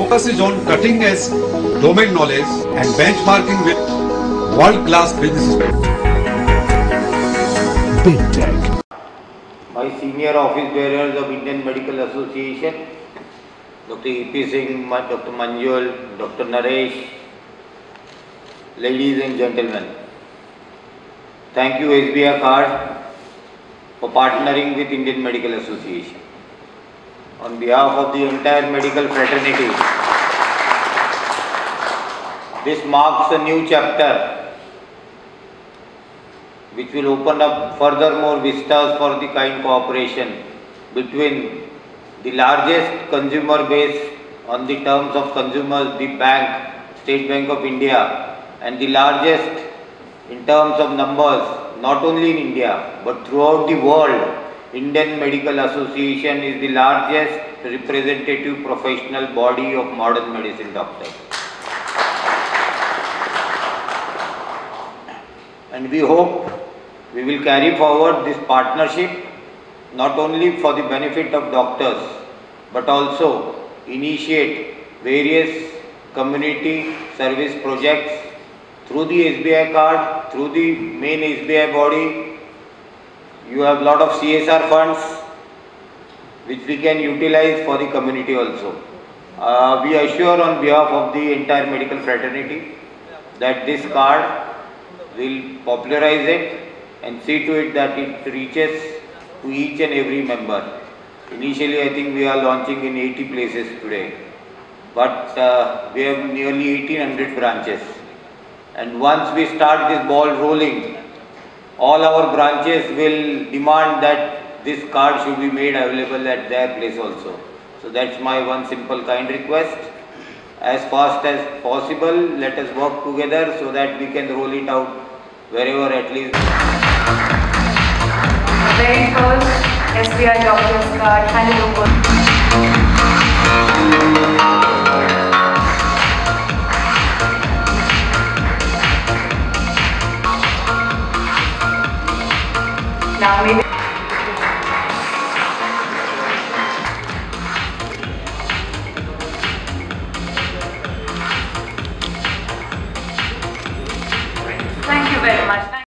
Focus is on cutting edge domain knowledge and benchmarking with world-class businesses. Big Tech. My senior office bearers of Indian Medical Association, Dr. E.P. Singh, Dr. Manjul, Dr. Naresh, ladies and gentlemen, thank you SBI Card for partnering with Indian Medical Association. On behalf of the entire medical fraternity, this marks a new chapter which will open up furthermore vistas for the kind cooperation between the largest consumer base on the terms of consumers, the bank, State Bank of India, and the largest in terms of numbers, not only in India but throughout the world. Indian Medical Association is the largest representative professional body of modern medicine doctors. And we hope we will carry forward this partnership not only for the benefit of doctors but also initiate various community service projects through the SBI card, through the main SBI body. You have lot of CSR funds which we can utilize for the community also. We assure on behalf of the entire medical fraternity that this card will popularize it and see to it that it reaches to each and every member. Initially, I think we are launching in 80 places today, but we have nearly 1800 branches. And once we start this ball rolling, all our branches will demand that this card should be made available at their place also. So that's my one simple kind request. As fast as possible, let us work together so that we can roll it out wherever at least. Very first SBI Doctor's Card handed over.